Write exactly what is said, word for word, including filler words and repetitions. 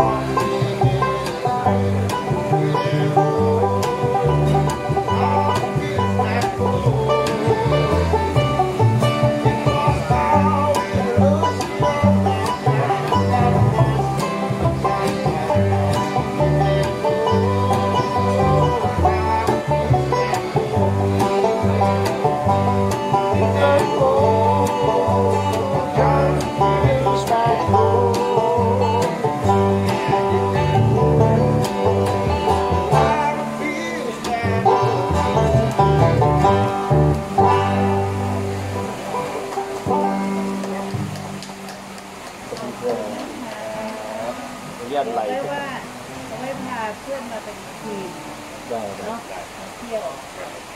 เรียนอะไรไม่ว่าจะไม่พาเพื่อนมาเป็นทีมเนาะเที่ยว